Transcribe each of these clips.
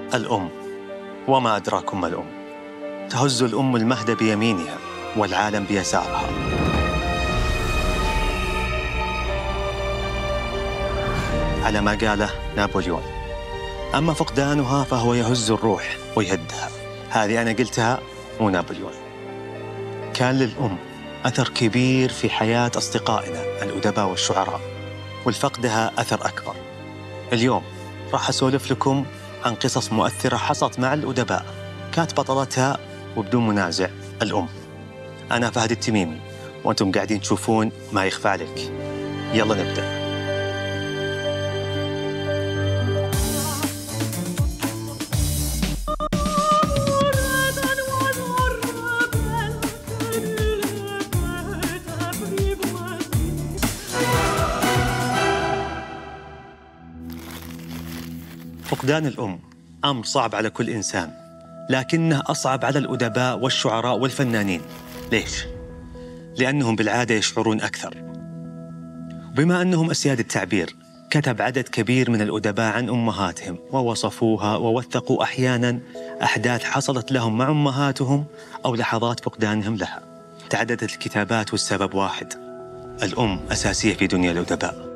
الأم، وما أدراكم ما الأم. تهز الأم المهد بيمينها والعالم بيسارها. على ما قاله نابليون. أما فقدانها فهو يهز الروح ويهدها. هذه أنا قلتها مو نابليون. كان للأم أثر كبير في حياة أصدقائنا الأدباء والشعراء، والفقدها أثر أكبر. اليوم راح أسولف لكم عن قصص مؤثرة حصلت مع الأدباء كانت بطلتها وبدون منازع الأم. أنا فهد التميمي وأنتم قاعدين تشوفون ما يخفى عليك. يلا نبدأ. فقدان الأم أمر صعب على كل إنسان، لكنه أصعب على الأدباء والشعراء والفنانين. ليش؟ لأنهم بالعادة يشعرون أكثر. بما أنهم أسياد التعبير، كتب عدد كبير من الأدباء عن أمهاتهم ووصفوها ووثقوا أحياناً أحداث حصلت لهم مع أمهاتهم أو لحظات فقدانهم لها. تعددت الكتابات والسبب واحد: الأم أساسية في دنيا الأدباء.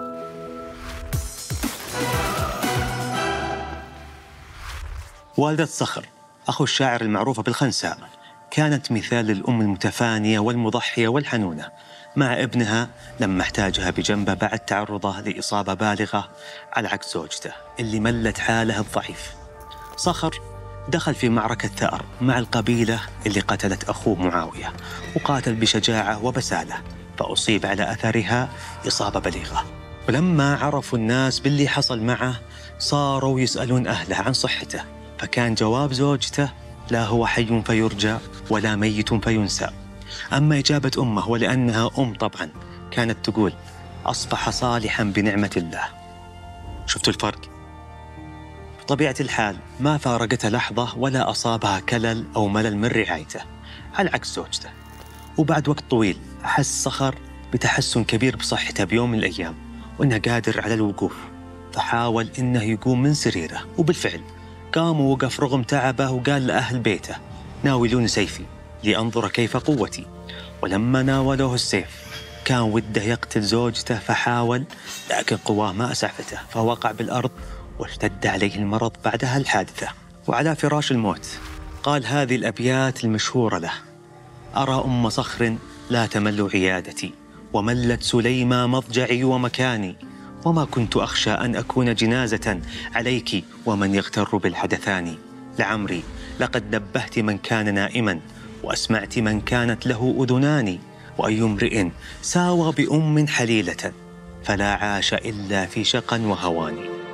والدة صخر أخو الشاعر المعروف بالخنساء كانت مثال للأم المتفانية والمضحية والحنونة مع ابنها لما احتاجها بجنبه بعد تعرضه لإصابة بالغة، على عكس زوجته اللي ملت حاله الضعيف. صخر دخل في معركة ثأر مع القبيلة اللي قتلت أخوه معاوية، وقاتل بشجاعة وبسالة، فأصيب على أثرها إصابة بليغة. ولما عرفوا الناس باللي حصل معه صاروا يسألون أهله عن صحته، فكان جواب زوجته: لا هو حي فيرجى ولا ميت فينسى. أما إجابة أمه، ولأنها أم طبعا، كانت تقول: أصبح صالحا بنعمة الله. شفتوا الفرق؟ بطبيعة الحال ما فارقته لحظة ولا أصابها كلل أو ملل من رعايته، على عكس زوجته. وبعد وقت طويل أحس صخر بتحسن كبير بصحته بيوم من الأيام، وأنه قادر على الوقوف، فحاول أنه يقوم من سريره، وبالفعل قام ووقف رغم تعبه، وقال لأهل بيته: ناولون سيفي لأنظر كيف قوتي. ولما ناولوه السيف كان وده يقتل زوجته، فحاول، لكن قواه ما أسعفته، فوقع بالأرض واشتد عليه المرض بعدها الحادثة. وعلى فراش الموت قال هذه الأبيات المشهورة له: أرى أم صخر لا تمل عيادتي، وملت سليمى مضجعي ومكاني، وما كنت أخشى أن أكون جنازة عليك ومن يغتر بالحدثان. لعمري لقد نبهت من كان نائما، وأسمعت من كانت له أذنان، وأي امرئ ساوى بأم حليلة، فلا عاش إلا في شقا وهوان.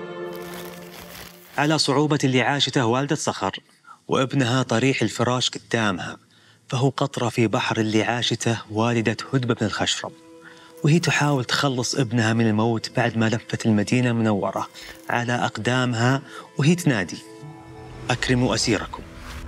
على صعوبة اللي عاشته والدة صخر وابنها طريح الفراش قدامها، فهو قطرة في بحر اللي عاشته والدة هدبة بن الخشرم، وهي تحاول تخلص ابنها من الموت بعد ما لفت المدينة المنورة على أقدامها وهي تنادي: أكرموا أسيركم.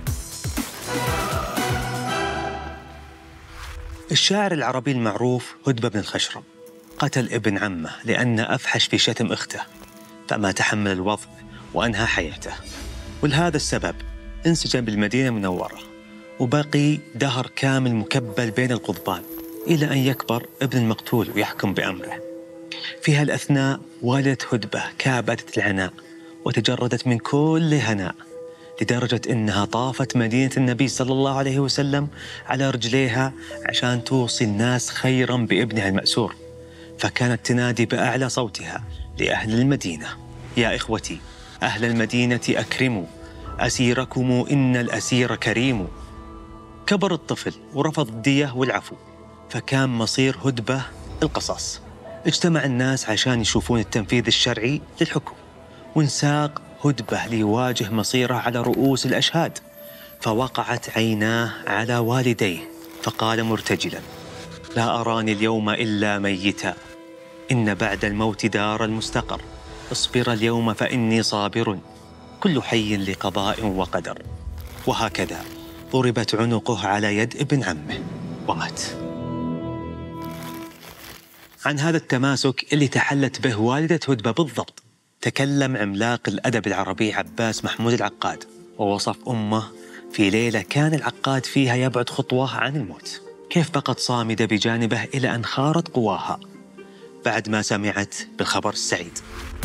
الشاعر العربي المعروف هدبة بن الخشرم قتل ابن عمه لأنه أفحش في شتم أخته، فما تحمل الوضع وأنهى حياته. ولهذا السبب انسجن بالمدينة المنورة، وبقي دهر كامل مكبل بين القضبان، إلى أن يكبر ابن المقتول ويحكم بأمره. في هالأثناء والدة هدبة كابدت العناء وتجردت من كل هناء، لدرجة أنها طافت مدينة النبي صلى الله عليه وسلم على رجليها عشان توصي الناس خيرا بابنها المأسور. فكانت تنادي بأعلى صوتها لأهل المدينة: يا إخوتي أهل المدينة أكرموا أسيركم إن الأسير كريم. كبر الطفل ورفض الدية والعفو، فكان مصير هدبة القصاص. اجتمع الناس عشان يشوفون التنفيذ الشرعي للحكم، وانساق هدبة ليواجه مصيره على رؤوس الأشهاد. فوقعت عيناه على والديه، فقال مرتجلا: لا أراني اليوم إلا ميتا، إن بعد الموت دار المستقر، اصبر اليوم فإني صابر، كل حي لقضاء وقدر. وهكذا ضربت عنقه على يد ابن عمه ومات. عن هذا التماسك اللي تحلت به والدة هدبة بالضبط تكلم عملاق الأدب العربي عباس محمود العقاد ووصف أمه في ليلة كان العقاد فيها يبعد خطوة عن الموت، كيف بقت صامدة بجانبه إلى أن خارت قواها بعد ما سمعت بالخبر السعيد.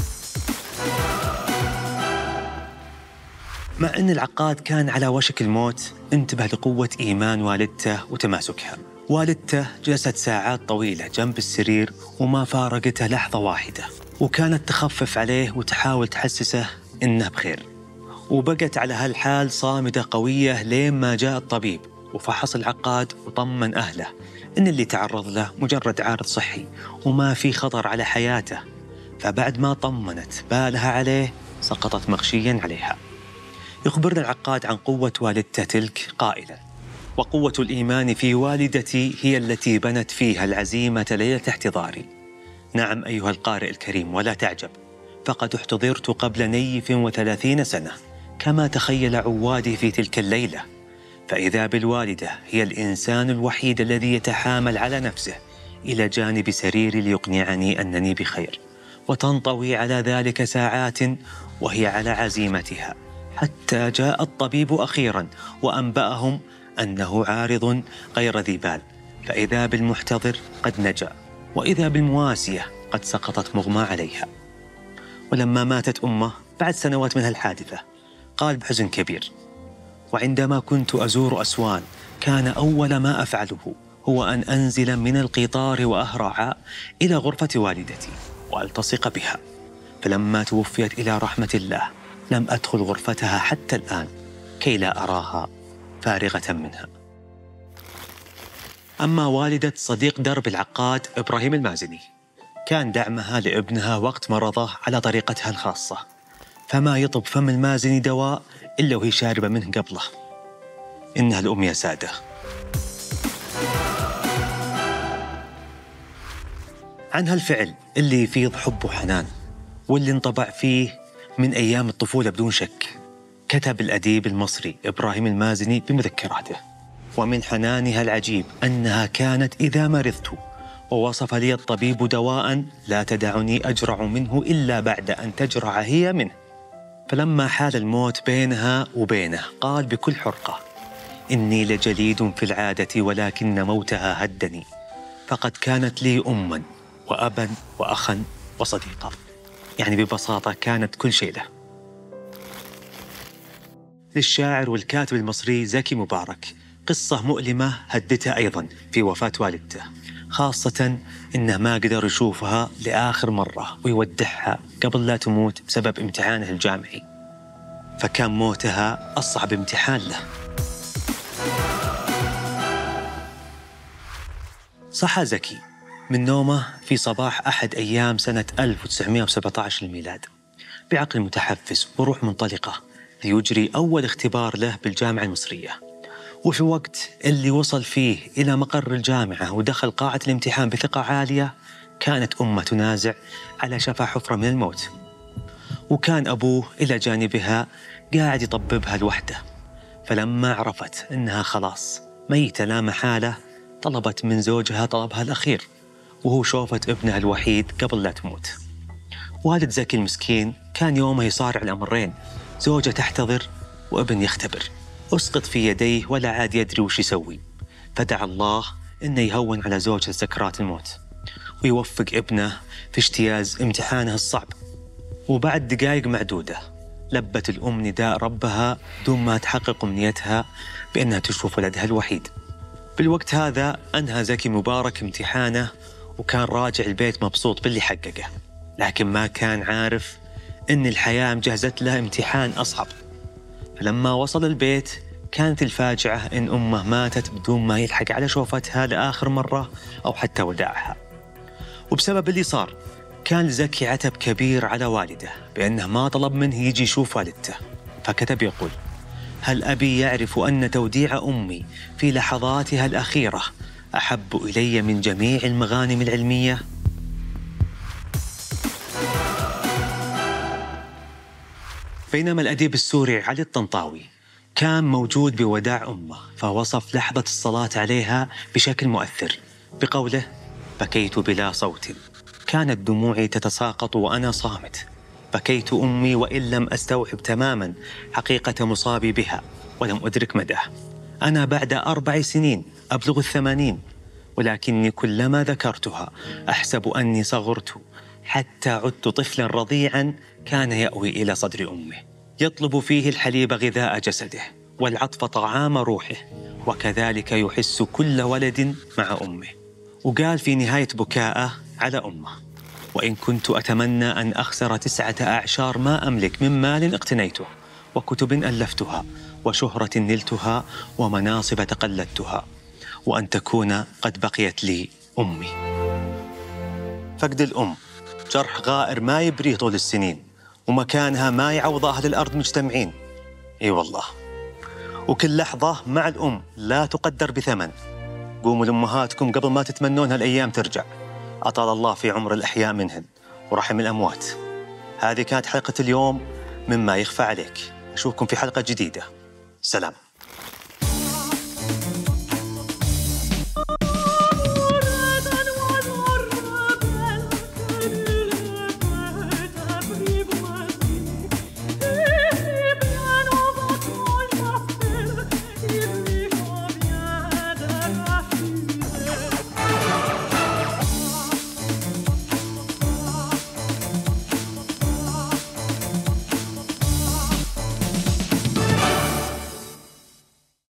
مع أن العقاد كان على وشك الموت، انتبه لقوة إيمان والدته وتماسكها. والدته جلست ساعات طويلة جنب السرير وما فارقته لحظة واحدة، وكانت تخفف عليه وتحاول تحسسه إنه بخير، وبقت على هالحال صامدة قوية لين ما جاء الطبيب وفحص العقاد وطمن أهله إن اللي تعرض له مجرد عارض صحي وما في خطر على حياته. فبعد ما طمنت بالها عليه سقطت مغشيا عليها. يخبرنا العقاد عن قوة والدته تلك قائلا: وقوة الإيمان في والدتي هي التي بنت فيها العزيمة ليلة احتضاري. نعم أيها القارئ الكريم، ولا تعجب، فقد احتضرت قبل نيف 30 سنة كما تخيل عوادي في تلك الليلة، فإذا بالوالدة هي الإنسان الوحيد الذي يتحامل على نفسه إلى جانب سريري ليقنعني أنني بخير، وتنطوي على ذلك ساعات وهي على عزيمتها، حتى جاء الطبيب أخيرا وأنبأهم أنه عارض غير ذي بال، فإذا بالمحتضر قد نجا، وإذا بالمواسية قد سقطت مغمى عليها. ولما ماتت أمه بعد سنوات من هالحادثة قال بحزن كبير: وعندما كنت أزور أسوان كان أول ما أفعله هو أن أنزل من القطار وأهرع إلى غرفة والدتي وألتصق بها، فلما توفيت إلى رحمة الله لم أدخل غرفتها حتى الآن كي لا أراها فارغة منها. أما والدة صديق درب العقاد إبراهيم المازني، كان دعمها لابنها وقت مرضه على طريقتها الخاصة، فما يطب فم المازني دواء إلا وهي شاربة منه قبله. إنها الأم يا سادة. عن هالفعل اللي يفيض حب وحنان واللي انطبع فيه من أيام الطفولة بدون شك، كتب الأديب المصري إبراهيم المازني بمذكراته: ومن حنانها العجيب أنها كانت إذا مرضت ووصف لي الطبيب دواء لا تدعني أجرع منه إلا بعد أن تجرع هي منه، فلما حال الموت بينها وبينه قال بكل حرقة: إني لجليد في العادة ولكن موتها هدني، فقد كانت لي أما وأبا وأخا وصديقا. يعني ببساطة كانت كل شيء له. للشاعر والكاتب المصري زكي مبارك قصة مؤلمة هدتها أيضا في وفاة والدته، خاصة إنه ما قدر يشوفها لآخر مرة ويودعها قبل لا تموت بسبب امتحانه الجامعي، فكان موتها أصعب امتحان له. صحى زكي من نومه في صباح أحد أيام سنة 1917 للميلاد بعقل متحفز وروح منطلقة ليجري أول اختبار له بالجامعة المصرية. وفي وقت اللي وصل فيه إلى مقر الجامعة ودخل قاعة الامتحان بثقة عالية، كانت أمه تنازع على شفا حفرة من الموت، وكان أبوه إلى جانبها قاعد يطببها لوحده. فلما عرفت أنها خلاص ميتة لا محالة، طلبت من زوجها طلبها الأخير، وهو شوفة ابنها الوحيد قبل لا تموت. والد زكي المسكين كان يومه يصارع الأمرين: زوجة تحتضر وابن يختبر، أسقط في يديه ولا عاد يدري وش يسوي. فدعا الله إنه يهون على زوجة سكرات الموت ويوفق ابنه في اجتياز امتحانه الصعب. وبعد دقائق معدودة لبت الأم نداء ربها دون ما تحقق أمنيتها بأنها تشوف ولدها الوحيد. بالوقت هذا أنهى زكي مبارك امتحانه وكان راجع البيت مبسوط باللي حققه، لكن ما كان عارف إن الحياة مجهزت له امتحان أصعب. فلما وصل البيت كانت الفاجعة إن أمه ماتت بدون ما يلحق على شوفتها لآخر مرة أو حتى وداعها. وبسبب اللي صار كان زكي عتب كبير على والده بأنه ما طلب منه يجي يشوف والدته، فكتب يقول: هل أبي يعرف أن توديع أمي في لحظاتها الأخيرة أحب إلي من جميع المغانم العلمية؟ بينما الأديب السوري علي الطنطاوي كان موجود بوداع أمه، فوصف لحظة الصلاة عليها بشكل مؤثر بقوله: بكيت بلا صوت، كانت دموعي تتساقط وأنا صامت، بكيت أمي وإن لم أستوعب تماما حقيقة مصابي بها ولم أدرك مداه. أنا بعد 4 سنين أبلغ 80، ولكني كلما ذكرتها أحسب أني صغرت، حتى عدت طفلا رضيعا كان يأوي إلى صدر أمه، يطلب فيه الحليب غذاء جسده والعطف طعام روحه، وكذلك يحس كل ولد مع أمه. وقال في نهاية بكاءه على أمه: وإن كنت أتمنى أن أخسر 9 أعشار ما أملك من مال اقتنيته، وكتب ألفتها، وشهرة نلتها، ومناصب تقلدتها، وأن تكون قد بقيت لي أمي. فقد الأم جرح غائر ما يبريه طول السنين، ومكانها ما يعوض أهل الأرض مجتمعين. إي والله. وكل لحظة مع الأم لا تقدر بثمن. قوموا لأمهاتكم قبل ما تتمنون هالأيام ترجع. أطال الله في عمر الأحياء منهن ورحم الأموات. هذه كانت حلقة اليوم مما يخفى عليك. أشوفكم في حلقة جديدة. سلام.